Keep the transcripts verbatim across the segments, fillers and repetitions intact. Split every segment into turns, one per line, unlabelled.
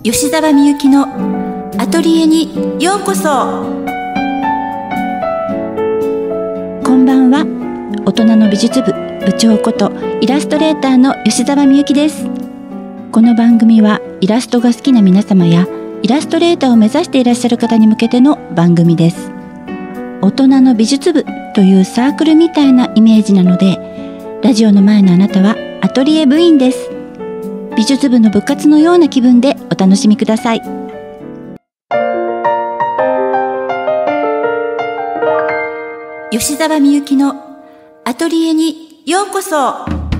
吉澤みゆきのアトリエにようこそ。こんばんは。大人の美術部部長ことイラストレーターの吉澤みゆきです。この番組はイラストが好きな皆様やイラストレーターを目指していらっしゃる方に向けての番組です。大人の美術部というサークルみたいなイメージなので、ラジオの前のあなたはアトリエ部員です。美術部の部活のような気分でお楽しみください。吉澤みゆきのアトリエにようこそ。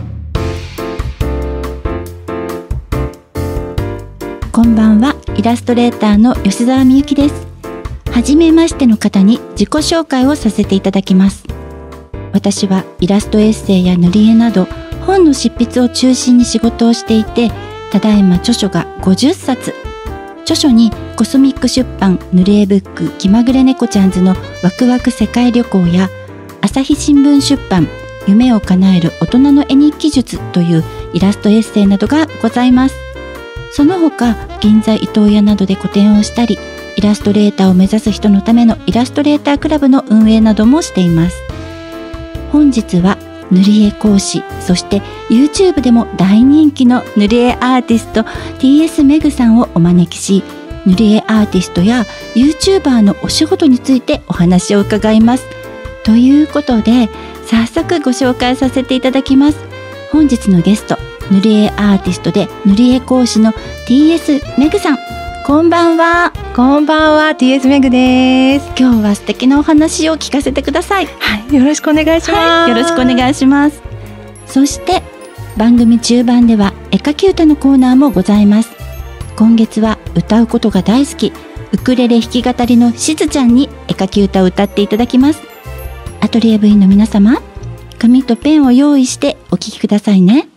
こんばんは。イラストレーターの吉澤みゆきです。はじめましての方に自己紹介をさせていただきます。私はイラストエッセイや塗り絵など本の執筆を中心に仕事をしていて、ただいま著書がごじゅっさつ。著書にコスミック出版塗り絵ブック気まぐれ猫ちゃんズのワクワク世界旅行や、朝日新聞出版夢を叶える大人の絵日記術というイラストエッセイなどがございます。その他、銀座伊東屋などで個展をしたり、イラストレーターを目指す人のためのイラストレータークラブの運営などもしています。本日は塗り絵講師、そして YouTube でも大人気の塗り絵アーティスト ティーエス メグさんをお招きし、塗り絵アーティストや YouTuber のお仕事についてお話を伺います。ということで、早速ご紹介させていただきます。本日のゲスト、塗り絵アーティストで塗り絵講師の ティーエス メグさん、こんばんは。
こんばんは、ティーエス メグです。
今日は素敵なお話を聞かせてください。
はい、よろしくお願いします。
はい、よろしくお願いします。そして番組中盤では絵描き歌のコーナーもございます。今月は歌うことが大好き、ウクレレ弾き語りのしずちゃんに絵描き歌を歌っていただきます。アトリエ部員の皆様、紙とペンを用意してお聴きくださいね。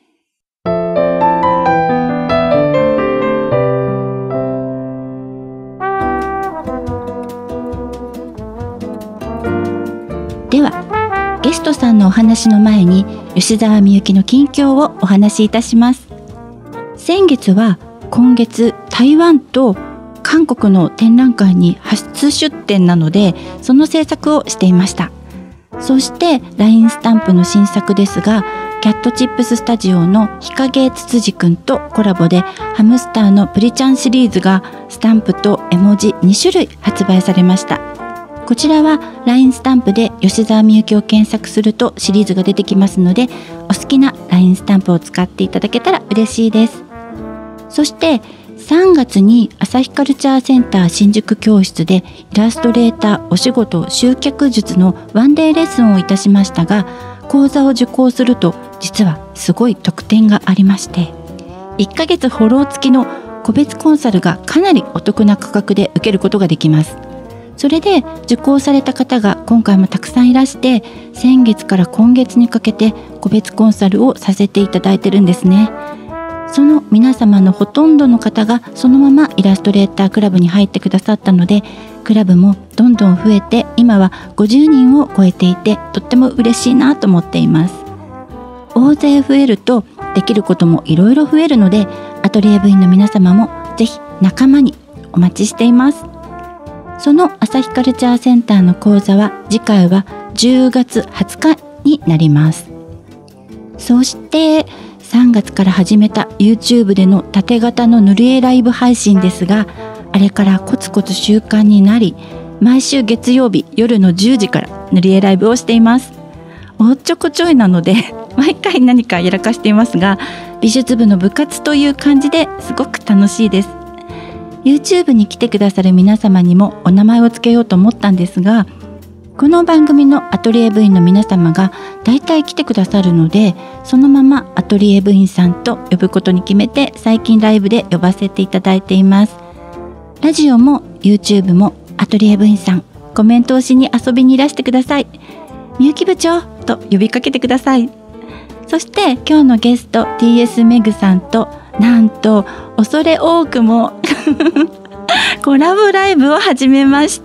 では、ゲストさんのお話の前に吉澤みゆきの近況をお話しいたします。先月は今月台湾と韓国の展覧会に初出展なので、その制作をしていました。そして ライン スタンプの新作ですが、キャットチップススタジオの日陰つつじくんとコラボでハムスターのプリちゃんシリーズがスタンプと絵文字にしゅるい発売されました。こちらは ライン スタンプで吉澤みゆきを検索するとシリーズが出てきますので、お好きな ライン スタンプを使っていただけたら嬉しいです。そしてさんがつに朝日カルチャーセンター新宿教室でイラストレーターお仕事集客術のワンデーレッスンをいたしましたが、講座を受講すると実はすごい特典がありまして、いっかげつフォロー付きの個別コンサルがかなりお得な価格で受けることができます。それで受講された方が今回もたくさんいらして、先月から今月にかけて個別コンサルをさせていただいてるんですね。その皆様のほとんどの方がそのままイラストレータークラブに入ってくださったので、クラブもどんどん増えて今はごじゅうにんを超えていて、とっても嬉しいなと思っています。大勢増えるとできることもいろいろ増えるので、アトリエ部員の皆様もぜひ仲間にお待ちしています。その朝日カルチャーセンターの講座は次回はじゅうがつはつかになります。そしてさんがつから始めた YouTube での縦型の塗り絵ライブ配信ですが、あれからコツコツ習慣になり、毎週月曜日夜のじゅうじから塗り絵ライブをしています。おっちょこちょいなので毎回何かやらかしていますが、美術部の部活という感じですごく楽しいです。YouTube に来てくださる皆様にもお名前を付けようと思ったんですが、この番組のアトリエ部員の皆様がだいたい来てくださるので、そのままアトリエ部員さんと呼ぶことに決めて、最近ライブで呼ばせていただいています。ラジオも YouTube もアトリエ部員さん、コメントをしに遊びにいらしてください。みゆき部長と呼びかけてください。そして今日のゲスト ティーエス メグさんと、なんと恐れ多くもコラボライブを始めました。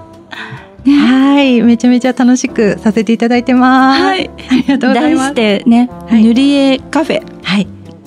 ね、はい、めちゃめちゃ楽しくさせていただいてます。
はい、
ありがとうございます。
題してね、はい、塗り絵カフェ、
はい、
と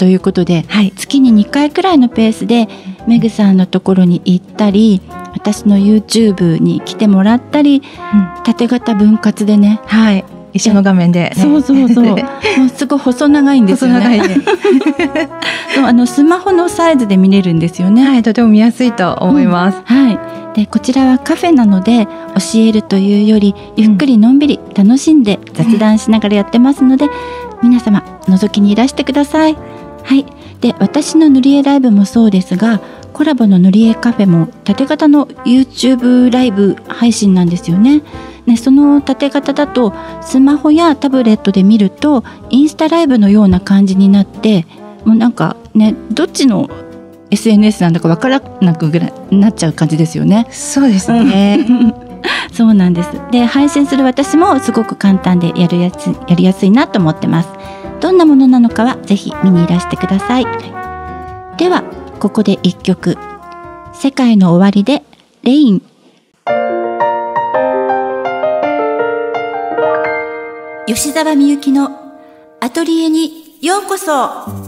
ということで、
はい、
月ににかいくらいのペースでメグさんのところに行ったり、私の YouTube に来てもらったり、うん、縦型分割でね、
はい、一緒の画面で、ね、
そうそうそうもうすごい細長いんですよね。
細長いね
そうあのスマホのサイズで見れるんですよね。
はい、とても見やすいと思います、
うん、はい。でこちらはカフェなので、教えるというよりゆっくりのんびり楽しんで雑談しながらやってますので、うん、皆様覗きにいらしてください。はい。で私の塗り絵ライブもそうですが、コラボの塗り絵カフェも縦型の YouTube ライブ配信なんですよね。ね、その縦型だとスマホやタブレットで見るとインスタライブのような感じになって、もうなんかね、どっちの エスエヌエス なんだか分からなくぐらいなっちゃう感じですよね。
そうですね
そうなんです。で配信する私もすごく簡単でやるやつやりやすいなと思ってます。どんなものなのかはぜひ見にいらしてください。ではここで一曲、世界の終わりでレイン。吉澤みゆきのアトリエにようこそ。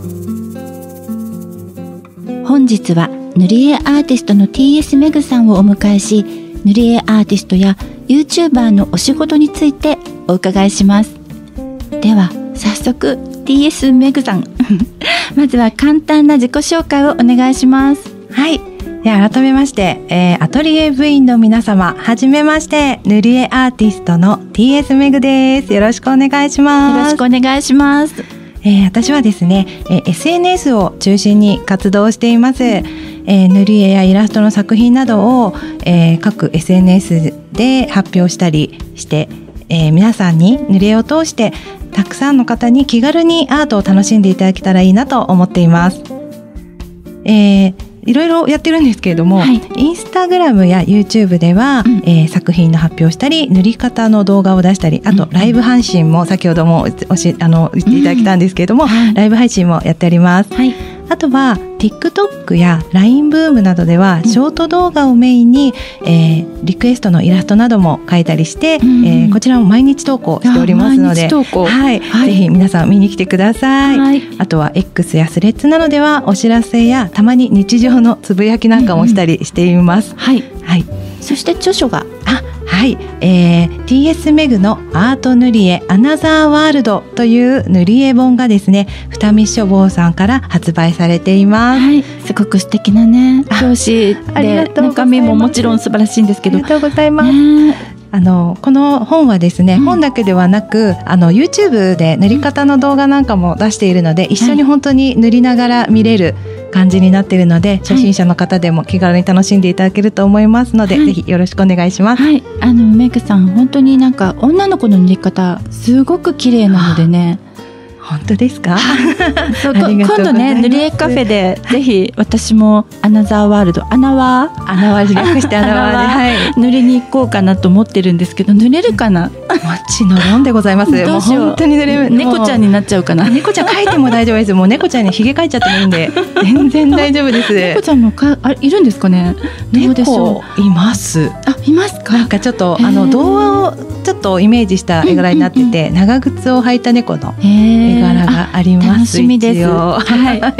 本日は塗り絵アーティストの ティーエス メグさんをお迎えし、塗り絵アーティストや YouTuber のお仕事についてお伺いします。では早速 ティーエス メグさんまずは簡単な自己紹介をお願いします。
はい、では改めまして、えー、アトリエ部員の皆様、はじめまして、塗り絵アーティストの ティーエス メグです。よろしくお願いします。
よろしくお願いします。
えー、私はですね、えー、エスエヌエス を中心に活動しています。えー、塗り絵やイラストの作品などを、えー、各 エスエヌエス で発表したりして、えー、皆さんに塗り絵を通してたくさんの方に気軽にアートを楽しんでいただけたらいいなと思っています。えーいろいろやってるんですけれども、はい、インスタグラムや YouTube では、うんえー、作品の発表したり、塗り方の動画を出したり、あとライブ配信も先ほどもおしあの言っていただきたんですけれども、うんはい、ライブ配信もやっております、はい、あとは TikTok や ライン ブームなどではショート動画をメインに、うんえー、リクエストのイラストなども描いたりして、うんえー、こちらも毎日投稿しておりますので、はいはい、ぜひ皆さん見に来てください、はい、あとは X やスレッズなどではお知らせやたまに日常のつぶやきなんかもしたりしています、うんうん、
はい、はい、そして著書が
あはい、えー、ティーエス メグのアート塗り絵アナザーワールドという塗り絵本がですね、二見書房さんから発売されています、
はい、すごく素敵なね表紙で、中身ももちろん素晴らしいんですけど、
ありがとうございます、ね、あのこの本はですね、うん、本だけではなくあの YouTube で塗り方の動画なんかも出しているので、うん、一緒に本当に塗りながら見れる感じになっているので、はい、初心者の方でも気軽に楽しんでいただけると思いますので、はい、ぜひよろしくお願いします、
はい、あのメグさん本当になんか女の子の塗り方すごく綺麗なのでね。
本当ですか？
そう今度ね塗り絵カフェでぜひ私もアナザーワールド、アナワー
アナワー略してアナワーで、はい、
塗りに行こうかなと思ってるんですけど、塗れるかな？
もちろんでございます。
どうしよう、
もう本当に塗れる。
猫ちゃんになっちゃうかな。
猫ちゃん描いても大丈夫です。もう猫ちゃんにひげ描いちゃってもいいんで全然大丈夫です。
猫ちゃんもかあいるんですかね？どうでしょう？
います。
あ、いますか？
なんかちょっとあの動画をちょっとイメージした絵柄になってて、うんうんうん、長靴を履いた猫の絵柄があります。
楽しみです。はい、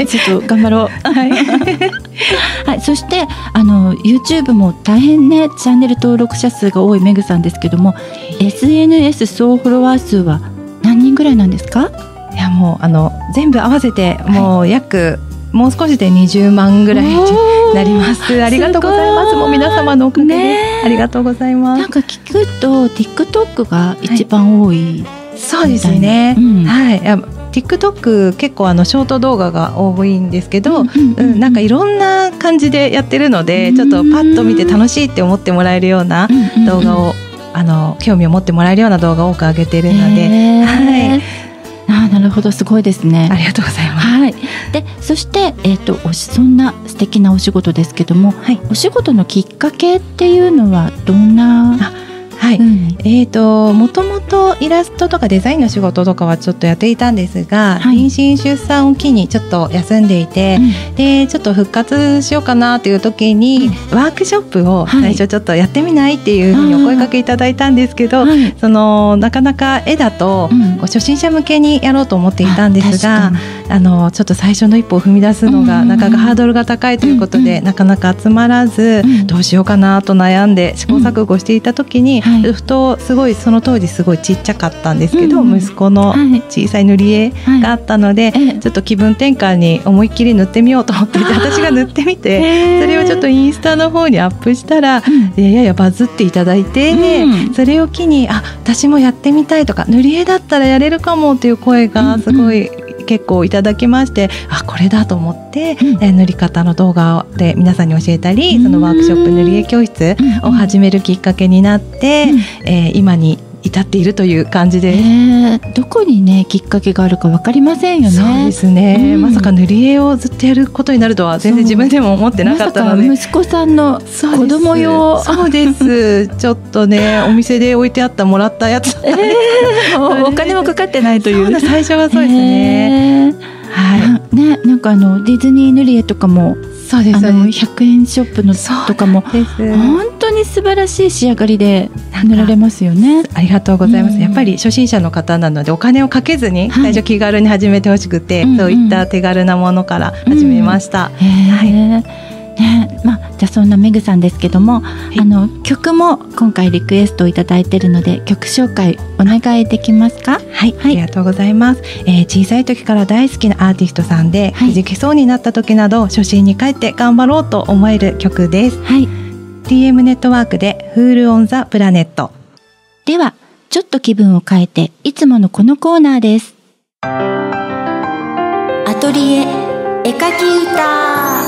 ちょっと頑張ろう。はい、はい、そしてあの YouTube も大変ねチャンネル登録者数が多いメグさんですけども、エスエヌエス 総フォロワー数は何人ぐらいなんですか？
いやもうあの全部合わせてもう約、はい、もう少しでにじゅうまんぐらいになります。ありがとうございます。もう皆様のおかげで、ね、ありがとうございます。
なんか聞くと TikTok が一番多い、はい、
そうですね、うん、はい、いやTikTok 結構あのショート動画が多いんですけど、うんうんうんうん、なんかいろんな感じでやってるので、ちょっとパッと見て楽しいって思ってもらえるような動画を、うんうんうん、あの興味を持ってもらえるような動画を多く上げているので、はい、
あ、なるほど、すごいですね。
ありがとうございます。
はい、でそして、えー、とおしそんな素敵なお仕事ですけども、はい、お仕事のきっかけっていうのはどんな
はい、うん、えーともともとイラストとかデザインの仕事とかはちょっとやっていたんですが、はい、妊娠出産を機にちょっと休んでいて、うん、でちょっと復活しようかなっていう時に、うん、ワークショップを最初ちょっとやってみないっていうふうにお声かけいただいたんですけど、はい、そのなかなか絵だと、うん、こう初心者向けにやろうと思っていたんですが、あのちょっと最初の一歩を踏み出すのが、うん、なかなかハードルが高いということで、うん、なかなか集まらず、うん、どうしようかなと悩んで試行錯誤していた時に、うんはい、ふとすごいその当時すごいちっちゃかったんですけど、うん、息子の小さい塗り絵があったので、はいはい、ちょっと気分転換に思いっきり塗ってみようと思って私が塗ってみてそれをちょっとインスタの方にアップしたら、うん、ややバズっていただいて、うん、それを機にあ私もやってみたいとか塗り絵だったらやれるかもっていう声がすごい、うんうん結構いただきまして、あこれだと思って、うんえー、塗り方の動画で皆さんに教えたり、そのワークショップ塗り絵教室を始めるきっかけになって、うんえー、今に至っているという感じです、
えー、どこにねきっかけがあるか分かりませんよね。
そうですね、うん、まさか塗り絵をずっとやることになるとは全然自分でも思ってなかったので、
まさか息子さんの子供用
そうですちょっとねお店で置いてあったもらったやつ、え
ー、お金もかかってないという
最初はそうですね、
えーはいね、なんかあのディズニー塗り絵とかも
そうです
あのひゃくえんショップのとかも本当に素晴らしい仕上がりで塗られますよね。
ありがとうございます、うん、やっぱり初心者の方なのでお金をかけずに最初気軽に始めてほしくて、はい、そういった手軽なものから始めました、うんうんはい
ねまあ、じゃあそんなメグさんですけども、はい、あの曲も今回リクエストをいただいているので曲紹介お願いできますか。
はい、はい、ありがとうございます、えー、小さい時から大好きなアーティストさんで、はい、くじけそうになった時など初心に帰って頑張ろうと思える曲です、はい、ティーエム ネットワークで Fool on the Planet。
ではちょっと気分を変えていつものこのコーナーです。アトリエ絵描き歌。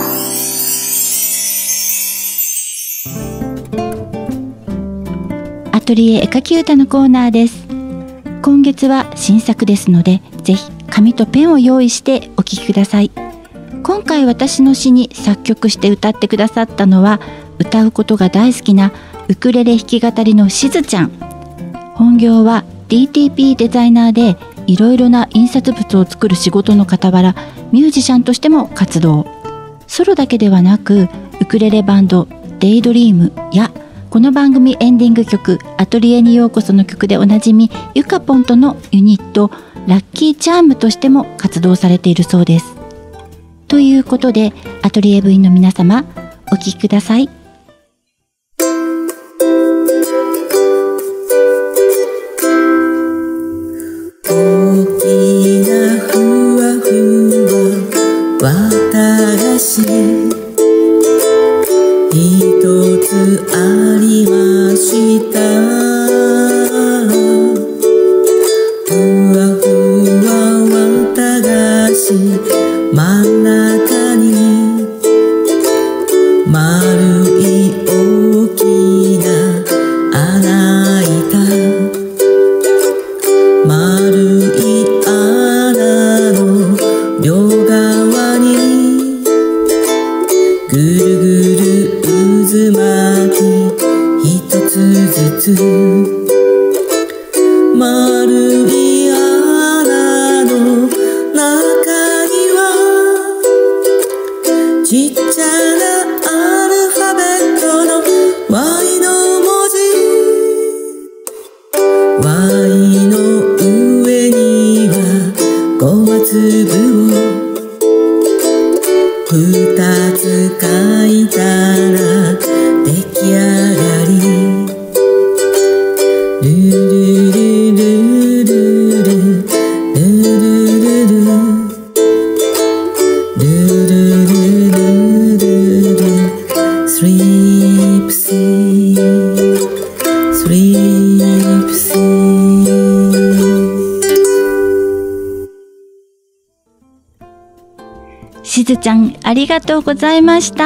アトリエ絵描き歌のコーナーです。今月は新作ですのでぜひ紙とペンを用意してお聴きください。今回私の詩に作曲して歌ってくださったのは歌うことが大好きなウクレレ弾き語りのしずちゃん。本業は ディーティーピー デザイナーでいろいろな印刷物を作る仕事の傍らミュージシャンとしても活動。ソロだけではなくウクレレバンドデイドリームやこの番組エンディング曲アトリエにようこその曲でおなじみゆかぽんとのユニットラッキーチャームとしても活動されているそうです。ということでアトリエ部員の皆様お聴きください。
大きなふわふわ私一つありました。ふわふわ私真ん中に丸い大きな穴開いた丸い穴の両側にぐるぐる渦巻き一つずつ丸い穴の中にはちっちゃなアルファベットの Y の文字 Y の上にはごま粒を二つ書いたら出来上がりルルルルルルルルルルルルルルルスリープシースリープシー。
しずちゃんありがとうございました。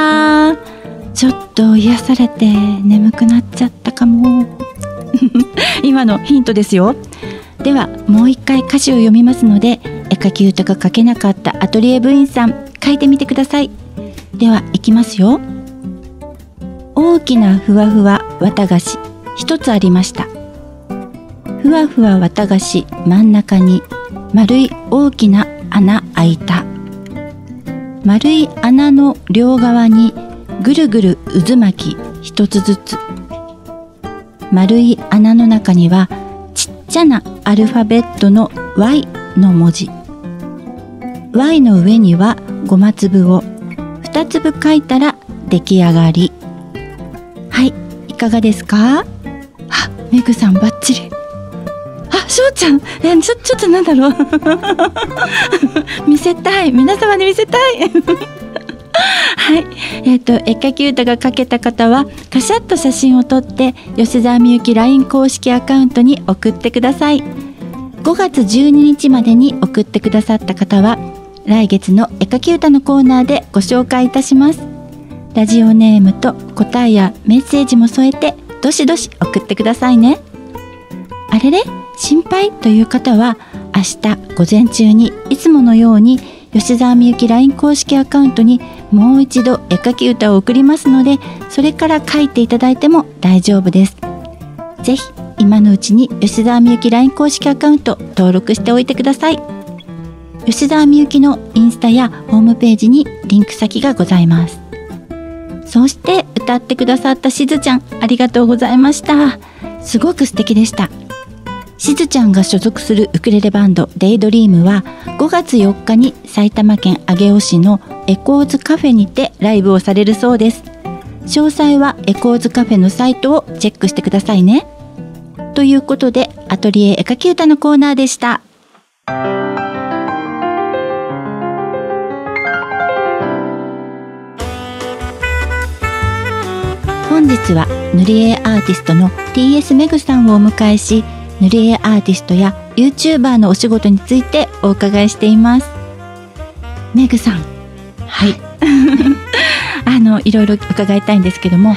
ちょっと癒されて眠くなっちゃったかも今のヒントですよ。ではもう一回歌詞を読みますので絵描き歌が書けなかったアトリエ部員さん書いてみてください。ではいきますよ。大きなふわふわ綿菓子一つありました。ふわふわ綿菓子真ん中に丸い大きな穴開いた。丸い穴の両側にぐるぐる渦巻き一つずつ。丸い穴の中にはちっちゃなアルファベットの ワイ の文字。ワイ の上にはごま粒をふたつぶ書いたら出来上がり。はい、いかがですか？あ、めぐさんバッチリ。あ、しょうちゃん、え、ちょ、ちょっとなんだろう見せたい、皆様に見せたいはい、えっと絵描き歌が描けた方はカシャッと写真を撮って吉澤みゆき ライン 公式アカウントに送ってください。ごがつじゅうににちまでに送ってくださった方は来月の絵描き歌のコーナーでご紹介いたします。ラジオネームと答えやメッセージも添えてどしどし送ってくださいね。あれれ心配という方は明日午前中にいつものように吉澤みゆき ライン 公式アカウントにもう一度絵描き歌を送りますので、それから書いていただいても大丈夫です。ぜひ今のうちに吉澤みゆき ライン 公式アカウント登録しておいてください。吉澤みゆきのインスタやホームページにリンク先がございます。そして歌ってくださったしずちゃん、ありがとうございました。すごく素敵でした。しずちゃんが所属するウクレレバンドデイドリームはごがつよっかに埼玉県上尾市のエコーズカフェにてライブをされるそうです。詳細はエコーズカフェのサイトをチェックしてくださいね。ということでアトリエ絵描き歌のコーナーでした。本日は塗り絵アーティストの ティーエス めぐさんをお迎えし、塗り絵アーティストや YouTuber のお仕事についてお伺いしています。めぐさん、はいあのいろいろ伺いたいんですけども、はい、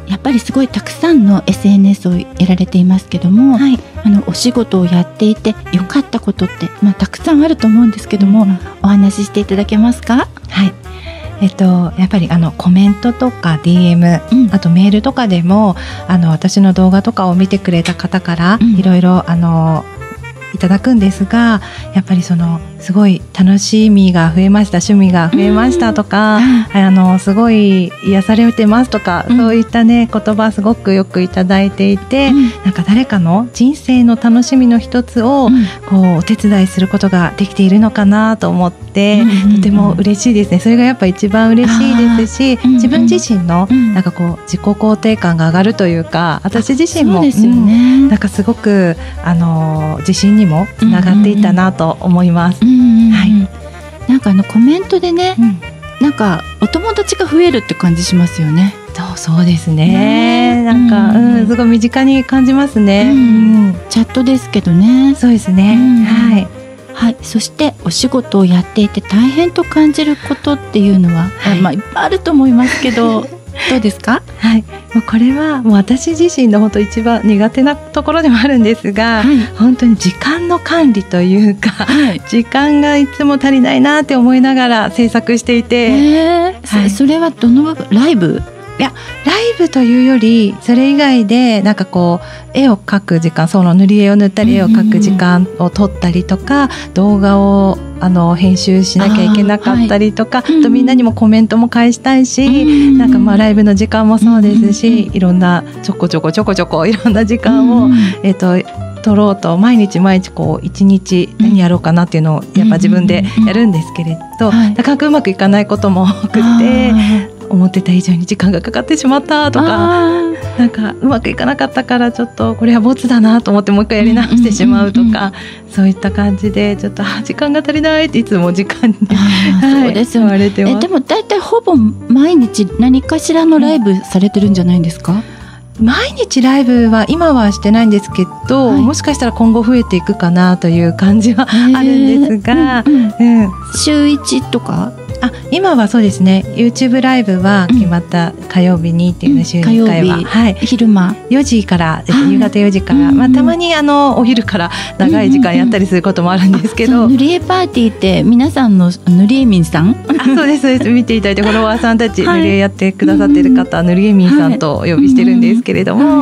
やっぱりすごいたくさんの エスエヌエス をやられていますけども、はい、あのお仕事をやっていて良かったことって、まあ、たくさんあると思うんですけども、うん、お話ししていただけますか？
はい、えっと、やっぱりあのコメントとか ディーエム、うん、あとメールとかでもあの私の動画とかを見てくれた方からいろいろあのいただくんですが、やっぱりそのすごい楽しみが増えました、趣味が増えましたとか、うん、あのすごい癒されてますとか、うん、そういったね言葉すごくよくいただいていて、うん、なんか誰かの人生の楽しみの一つを、うん、こうお手伝いすることができているのかなと思って、うん、とても嬉しいですね。それがやっぱ一番嬉しいですし、自分自身のなんかこう自己肯定感が上がるというか、私自身も
そうですよね、
うん、なんかすごくあの自信にもつながっていったなと思います。
うんうんうん、
はい、
なんかあのコメントでね、うん、なんかお友達が増えるって感じしますよね。
そうそうですね。なんか、うんうん、すごい身近に感じますね。うん
うん、チャットですけどね。
そうですね。うん、はい。
はい、そしてお仕事をやっていて大変と感じることっていうのは、はい、まあいっぱいあると思いますけどどうですか？
はい、もうこれはもう私自身の本当一番苦手なところでもあるんですが、はい、本当に時間の管理というか、はい、時間がいつも足りないなって思いながら制作していて、
えーはい、そ, それはどの部分？ライブ？
いやライブというよりそれ以外でなんかこう絵を描く時間、その塗り絵を塗ったり絵を描く時間を取ったりとか、動画をあの編集しなきゃいけなかったりとか、あ、はい、とみんなにもコメントも返したいし、うん、なんかまあライブの時間もそうですし、うん、いろんなちょこちょこちょこちょこいろんな時間を、うん、えっと取ろうと毎日毎日こう一日何やろうかなっていうのをやっぱ自分でやるんですけれど、なかなかうまくいかないことも多くて、思ってた以上に時間がかかってしまったとか、なんかうまくいかなかったからちょっとこれはボツだなと思ってもう一回やり直してしまうとか、そういった感じでちょっと時間が足りないっていつも時間に、
はい、そうですよね。言われてます。えでもだいたいほぼ毎日何かしらのライブされてるんじゃないんですか？
毎日ライブは今はしてないんですけど、はい、もしかしたら今後増えていくかなという感じはあるんですが、うんうんうん、
週いちとか
あ今はそうですね、 YouTube ライブは決まった火曜日にっていうの、週にいっかいは、はい、
昼間
よじから、えっと、夕方よじから、まあ、たまにあのお昼から長い時間やったりすることもあるんですけど、うんうんうん、
塗り絵パーティーって皆さんの塗り絵民さん
あそうですそうです、見ていただいてフォロワーさんたち、はい、塗り絵やってくださっている方、塗り絵民さんとお呼びしてるんですけれども、はい、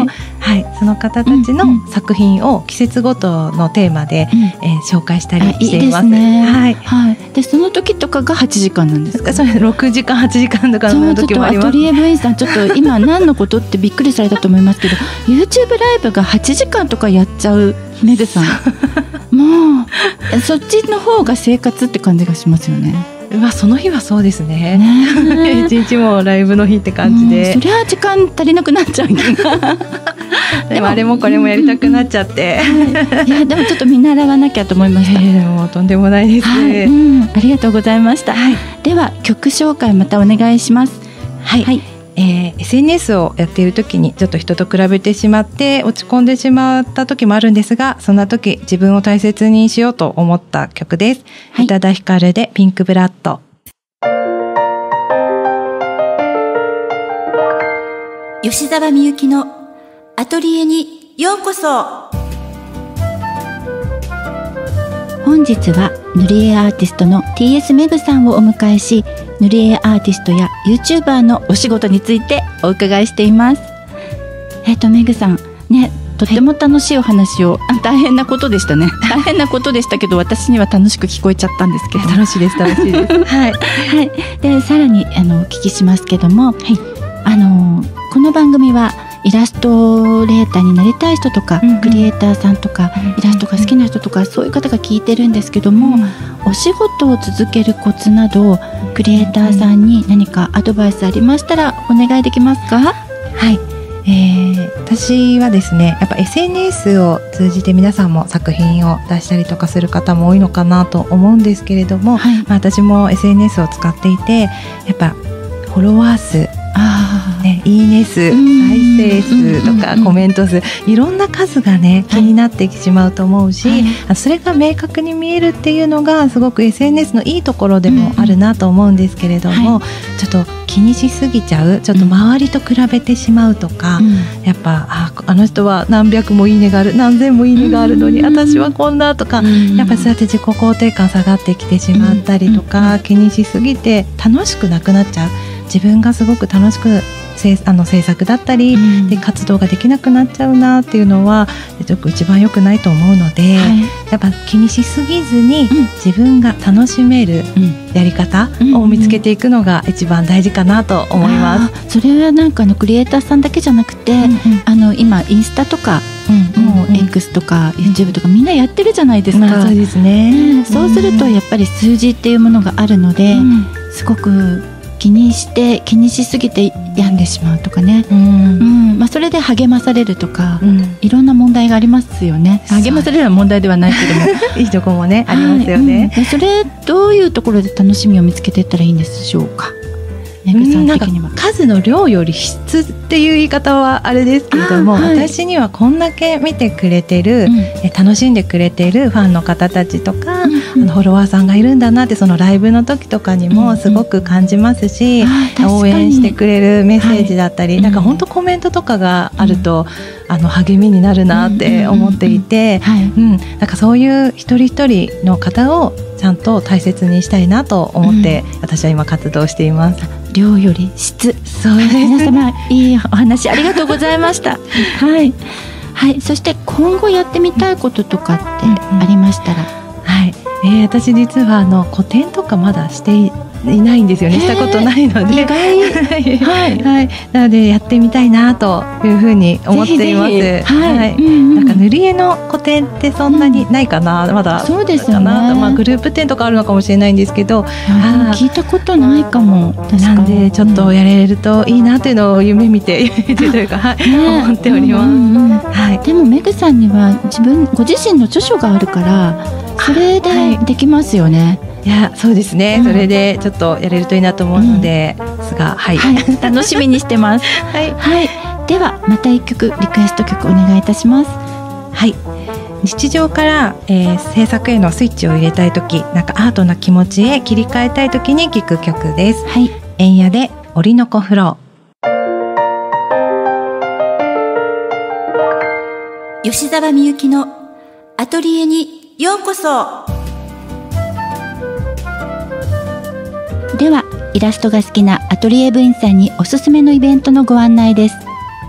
はい、その方たちの作品を季節ごとのテーマで、うん、えー、紹介したりしています。
いいですね。
はい
はい。でその時とかがはちじかんなんですか？
それろくじかんはちじかんとかの時もあります。
アトリエ部員さん、ちょっと今何のことってびっくりされたと思いますけどYouTube ライブがはちじかんとかやっちゃうメグさんもうそっちの方が生活って感じがしますよね。
まあ、その日はそうですね。ね一日もライブの日って感じで、
そりゃ時間足りなくなっちゃう気が
でもあれもこれもやりたくなっちゃって、
はい、いやでもちょっと見習わなきゃと思いました。
えー、もうとんでもないです、
はい、うん、ありがとうございました、はい、では曲紹介またお願いします。
はい、はい、えー、エスエヌエス をやっている時にちょっと人と比べてしまって落ち込んでしまった時もあるんですが、そんな時自分を大切にしようと思った曲です。はい、宇多田ヒカルでピンクブラッド。
吉澤みゆきのアトリエにようこそ。本日は塗り絵アーティストの ティーエス メグさんをお迎えし、塗り絵アーティストや YouTuber のお仕事についてお伺いしています。えっとメグさんね、とっても楽しいお話を、はい、大変なことでしたね大変なことでしたけど私には楽しく聞こえちゃったんですけど
楽しいです楽しいです
はい、はい、でさらにあのお聞きしますけども、はい、あのこの番組はイラストレーターになりたい人とか、うんうん、クリエイターさんとか、うんうん、イラストが好きな人とか、そういう方が聞いてるんですけども、うん、お仕事を続けるコツなどクリエイターさんに何かアドバイスありましたらお願いできますか？
はい、えー、私はですね、やっぱ エスエヌエス を通じて皆さんも作品を出したりとかする方も多いのかなと思うんですけれども、はい、まあ、私も エスエヌエス を使っていて、やっぱフォロワー数、あ、ね、いいね数、再生数とかコメント数、いろんな数がね気になってしまうと思うし、はい、それが明確に見えるっていうのがすごく エスエヌエス のいいところでもあるなと思うんですけれども、はい、ちょっと気にしすぎちゃう、ちょっと周りと比べてしまうとか、うん、やっぱ あ, あの人は何百もいいねがある、何千もいいねがあるのに、うん、私はこんなとか、うん、やっぱそうやって自己肯定感下がってきてしまったりとか、うん、気にしすぎて楽しくなくなっちゃう、自分がすごく楽しくあの制作だったり、うん、で活動ができなくなっちゃうなっていうのは一番良くないと思うので、はい、やっぱ気にしすぎずに、うん、自分が楽しめるやり方を見つけていくのが一番大事かなと思います。
あ、それはなんかあのクリエイターさんだけじゃなくて、うんうん、あの今インスタとか、うんうんうん、もう X とか YouTube とかみんなやってるじゃないですか、
まあ、そうですね、
ね、そうするとやっぱり数字っていうものがあるので、うん、すごく気にして気にしすぎて病んでしまうとかね、うんうん、まあ、それで励まされるとか、うん、いろんな問題がありますよね。励まされるのは問題ではないけども
いいとこもね、はい、ありますよね、
うん、それどういうところで楽しみを見つけていったらいいんでしょうか？メグさん的には
数の量より質っていう言い方はあれですけれども、はい、私にはこんだけ見てくれてる、うん、え楽しんでくれてるファンの方たちとか、うんうん、あのフォロワーさんがいるんだなって、そのライブの時とかにもすごく感じますし、うんうん、応援してくれるメッセージだったり、はい、なんか本当コメントとかがあると、うん、あの励みになるなって思っていて、なんかそういう一人一人の方をちゃんと大切にしたいなと思って、うん、私は今活動しています。
量より質、
そうです。
皆様いいお話ありがとうございましたはい、はい、そして今後やってみたいこととかってありましたら、うんうん、
はい、えー、私実はあの個展とかまだしていいないんですよね。したことないので、
意外
はいはい、なのでやってみたいなというふうに思っています。ぜひぜひ、はいはい、うんうん、なんか塗り絵の個展ってそんなにないかな、うん、まだ
そうですよね、
まあ、グループ展とかあるのかもしれないんですけど、
聞いたことないかも。確か
なんでちょっとやれるといいなというのを夢見てというか、はい、ね、思っております、うんうん、はい、
でもメグさんには自分ご自身の著書があるからそれでできますよね。
いや、そうですね、うん、それでちょっとやれるといいなと思うので、うん、すが、はい
はい、楽しみにしてますはい、はい、ではまた一曲リクエスト曲お願いいたします。
はい、日常から、えー、制作へのスイッチを入れたいとき、なんかアートな気持ちへ切り替えたいときに聴く曲です。はい、エンヤでオリノコフロ
ー。吉澤みゆきのアトリエにようこそ。ではイラストが好きなアトリエ部員さんにおすすめのイベントのご案内です。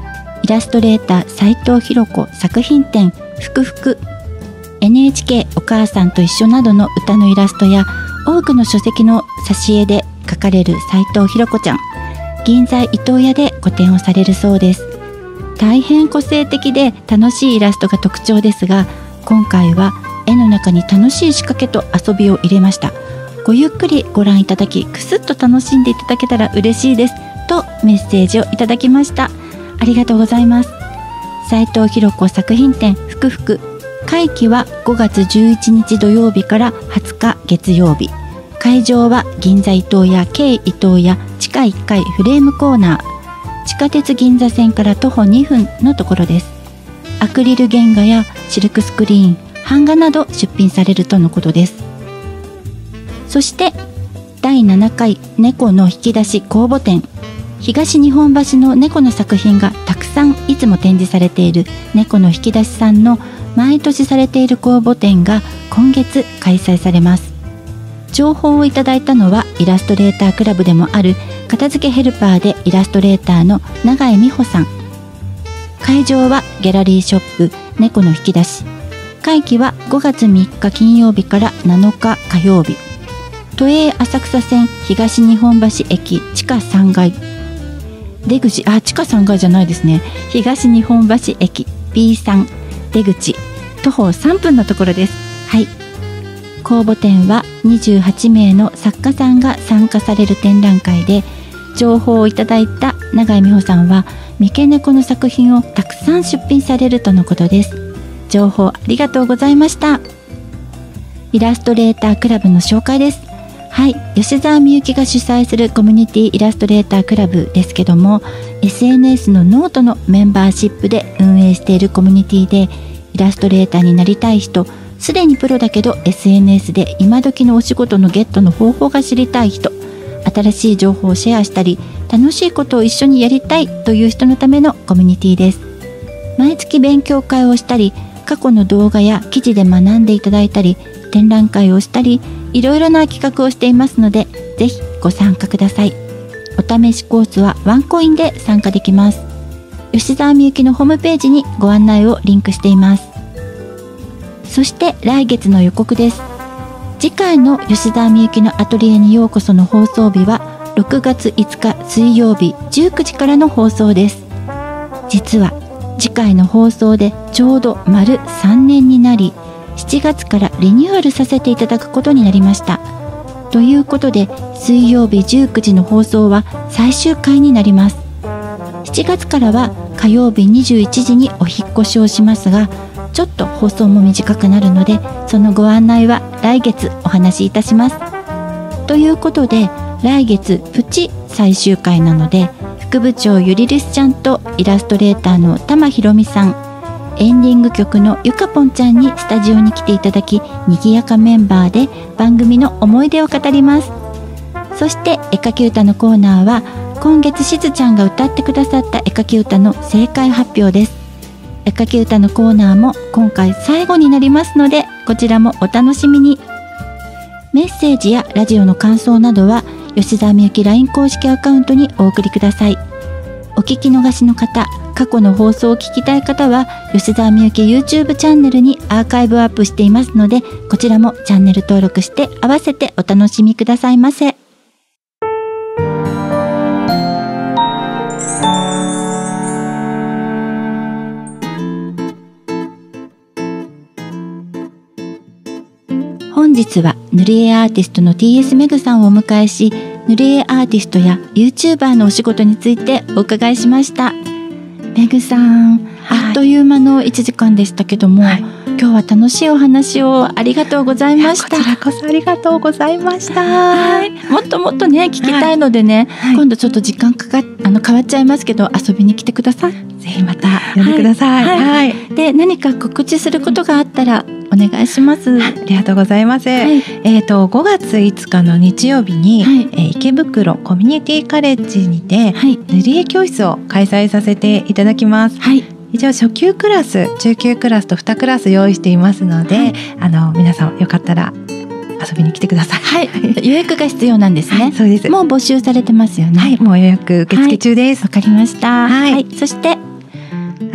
イラストレーター斉藤ひ子作品展ふくふく、 エヌエイチケー お母さんと一緒などの歌のイラストや多くの書籍の挿絵で描かれる斉藤ひ子ちゃん、銀座伊東屋で個展をされるそうです。大変個性的で楽しいイラストが特徴ですが、今回は絵の中に楽しい仕掛けと遊びを入れました。ごゆっくりご覧いただき、くすっと楽しんでいただけたら嬉しいですとメッセージをいただきました。ありがとうございます。斉藤ひ子作品展ふくふく、会期はごがつじゅういちにち土曜日からはつか月曜日、会場は銀座伊東屋京伊東屋地下いっかいフレームコーナー、地下鉄銀座線から徒歩にふんのところです。アクリル原画やシルクスクリーン、版画など出品されるとのことです。そしてだいななかい猫の引き出し公募展、東日本橋の猫の作品がたくさんいつも展示されている猫の引き出しさんの毎年されている公募展が今月開催されます。情報をいただいたのはイラストレータークラブでもある片付けヘルパーでイラストレーターの永井美穂さん。会場はギャラリーショップ猫の引き出し、会期はごがつみっか金曜日からなのか火曜日、都営浅草線東日本橋駅地下さんがい出口、あ、地下さんがいじゃないですね、東日本橋駅 ビーさん 出口徒歩さんぷんのところです。はい、公募展はにじゅうはちめいの作家さんが参加される展覧会で、情報をいただいた永井美穂さんは三毛猫の作品をたくさん出品されるとのことです。情報ありがとうございました。イラストレータークラブの紹介です。はい、吉澤美幸が主催するコミュニティイラストレータークラブですけども、 エスエヌエス のノートのメンバーシップで運営しているコミュニティで、イラストレーターになりたい人、すでにプロだけど エスエヌエス で今時のお仕事のゲットの方法が知りたい人、新しい情報をシェアしたり楽しいことを一緒にやりたいという人のためのコミュニティです。毎月勉強会をしたり、過去の動画や記事で学んでいただいたり、展覧会をしたり、いろいろな企画をしていますので、ぜひご参加ください。お試しコースはワンコインで参加できます。吉澤美幸のホームページにご案内をリンクしています。そして来月の予告です。次回の吉澤美幸のアトリエにようこその放送日はろくがついつか水曜日じゅうくじからの放送です。実は次回の放送でちょうど丸さんねんになり、しちがつからリニューアルさせていただくことになりました。ということで水曜日じゅうくじの放送は最終回になります。しちがつからは火曜日にじゅういちじにお引っ越しをしますが、ちょっと放送も短くなるので、そのご案内は来月お話しいたします。ということで来月プチ最終回なので、副部長ゆりりすちゃんとイラストレーターの玉ひろみさん、エンディング曲のゆかぽんちゃんにスタジオに来ていただき、にぎやかメンバーで番組の思い出を語ります。そして絵描き歌のコーナーは今月しずちゃんが歌ってくださった絵描き歌の正解発表です。絵描き歌のコーナーも今回最後になりますので、こちらもお楽しみに。メッセージやラジオの感想などは吉澤美幸 ライン 公式アカウントにお送りください。お聞き逃しの方、過去の放送を聞きたい方は吉澤美幸 YouTube チャンネルにアーカイブアップしていますので、こちらもチャンネル登録して合わせてお楽しみくださいませ。本日は塗り絵アーティストの ティーエス メグさんをお迎えし、塗り絵アーティストや YouTuber のお仕事についてお伺いしました。メグさん、はい、あっという間のいちじかんでしたけども、はい、今日は楽しいお話をありがとうございました。
こちらこそありがとうございました。
はい、もっともっとね聞きたいのでね、はい、今度ちょっと時間かかあの変わっちゃいますけど遊びに来てください。
ぜひまた呼んでください。
はいはいはい、で何か告知することがあったらお願いします。
ありがとうございます。はい、えっとごがついつかの日曜日に、はい、えー、池袋コミュニティカレッジにて、はい、塗り絵教室を開催させていただきます。はい、一応初級クラス、中級クラスとにクラス用意していますので、はい、あの皆さんよかったら遊びに来てください。
はい、予約が必要なんですね。
はい、そうです。
もう募集されてますよね。
はい、もう予約受付中です。
わ、はい、かりました。はい、はい、そして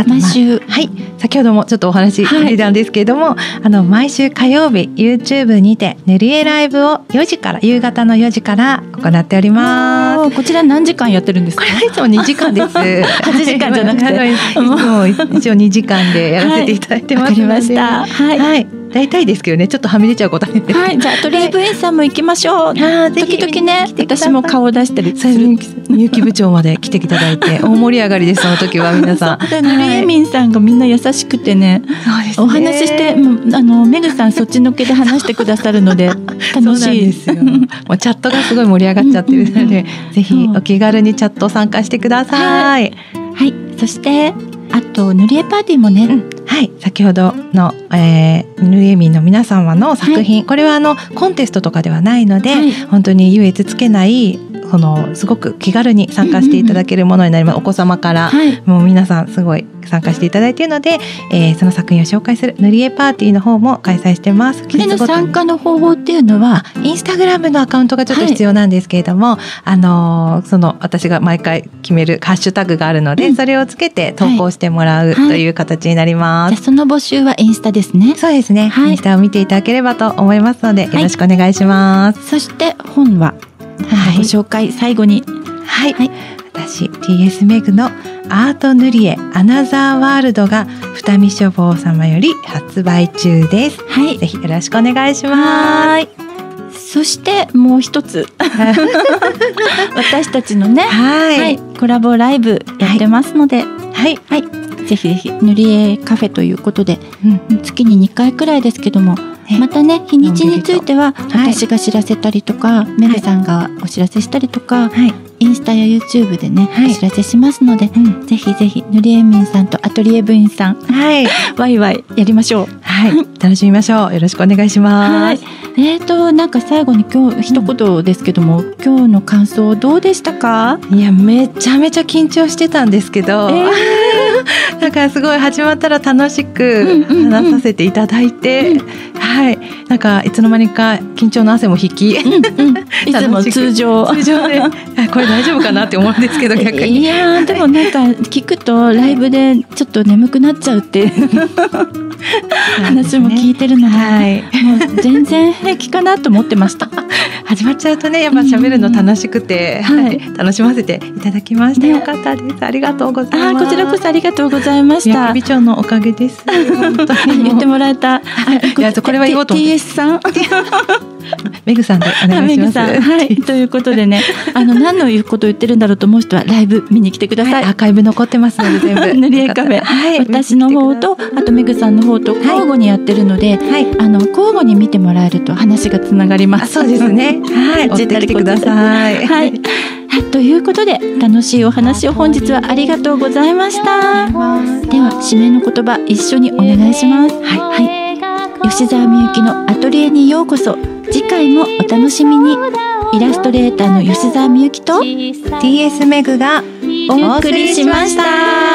あとま
毎週
はい、先ほどもちょっとお話
はい
出たんですけれども、あの毎週火曜日 YouTube にて塗り絵ライブをよじから夕方のよじから行っております。
おーこちら何時間やってるんですか？
これいつもにじかんです。は
ちじかんじゃなくて
あのいつも一応にじかんでやらせていただいてますので、
わかりました。はい、
はい、大体ですけどね、ちょっとはみ出ちゃうことあるんですけど、
はい、じゃあアトリエ部員さんも行きましょう。
あーぜひ
時々ね
来てください
私も顔を出したりする。
みゆき部長まで来ていただいて大盛り上がりです。その時は皆さん。
で塗り絵民さんがみんな優しくてね、
そうですね
お話ししてもうあのメグさんそっちのけで話してくださるので楽
そうなん
しい
ですよ。もうチャットがすごい盛り上がっちゃってるので、ぜひお気軽にチャット参加してください。
はい、そしてあと塗り絵パーティーもね、
うんはい、先ほどの、えー、塗り絵民の皆様の作品、これはあのコンテストとかではないので、
はい
本当に優越つけないそのすごく気軽に参加していただけるものになります。お子様から、
はい
もう皆さんすごい参加していただいているので、えー、その作品を紹介する塗り絵パーティーの方も開催してます。
これの参加の方法っていうのは
インスタグラムのアカウントがちょっと必要なんですけれども、あのーその私が毎回決めるハッシュタグがあるので、
うん
それをつけて投稿してもらうという形になります。
じゃあその募集はインスタですね。
そうですね、
はい
インスタを見ていただければと思いますので、よろしくお願いします。
そして本は
はい
ご紹介最後に。
はい、
はい
私 ティーエス メグのアート塗り絵アナザーワールドが二見書房様より発売中です。
はい
ぜひよろしくお願いしま
はい。そしてもう一つ
す。
私たちのね、
はい、
はい、コラボライブやってますので、
はい、
はい、ぜひぜひ塗り絵カフェということで
うん
月ににかいくらいですけども、
ね
またね日にちについては
はい
私が知らせたりとか、メグさんがお知らせしたりとか、
はい、
インスタや YouTube でね、
はい
お知らせしますので、
うん
ぜひぜひ塗り絵民さんとアトリエ部員さん
はい、
ワイワイやりましょう。
はい、楽しみましょう。よろしくお願いし
はい
ます。、
えーとなんか最後に今日一言ですけども、今日の感想どうでしたか？
いや、めちゃめちゃ緊張してたんですけど、
え
なんかすごい始まったら楽しく
うんうんうん
話させていただいて、はい、なんかいつの間にか緊張の汗も引き、
うんうん、いつも通常
通常であこれ大丈夫かなって思うんですけど、逆
い
に
やーでもなんか聞くとライブでちょっと眠くなっちゃうっていう話も聞いてるので、
はい、
もう全然平気かなと思ってました。
始まっちゃうとね、やっぱ喋るの楽しくて、
うんうん
はい、楽しませていただきました。
ね
よかったです。ありがとうござい
あー
ます。
こちらこそありがとうございました。
みゆき部長のおかげです。本当にもう
言ってもらえた。あ
いやこれは言おうと思って
ティーエス さん
メグさんでお願いします。
メグさん、はい、ということでね、あの何の言うことを言ってるんだろうと思う人はライブ見に来てください。
はい、アーカイブ残ってますので全部
塗り絵カフェ、
はい、
私の方とあとメグさんの方と交互にやってるので、
はい、
あの交互に見てもらえると話がつながりま
あ、
す。
そうですね。はい、追
こっち
ってきてください。
はい、はいということで楽しいお話を本日はありがとうございました。では締めの言葉一緒にお願いします。はい、はい、吉澤みゆきのアトリエにようこそ。次回もお楽しみに。イラストレーターの吉澤みゆきと
ティーエス メグが
お送りしました。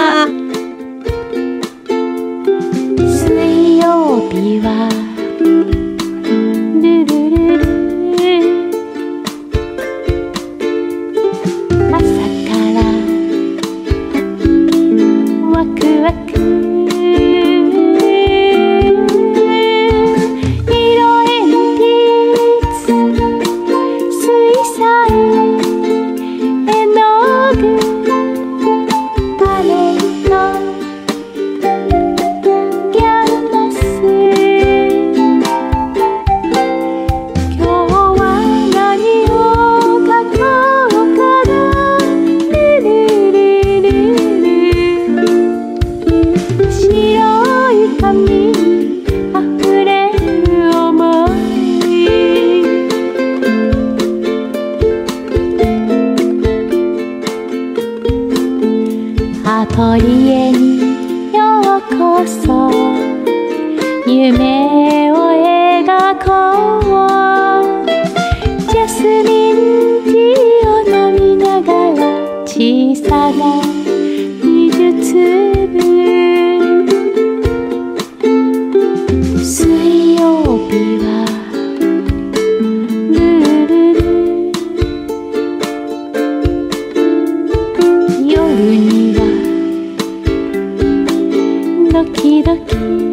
水曜日はルルルル朝からワクワク色鉛筆水彩絵の具パレットキャンバス今日は何を描こうかなルルルルル白い紙に溢れる想いアトリエにようこそ夢を描こうジャスミンティーを飲みながら小さな美術部水曜日はルルル夜にはドキドキ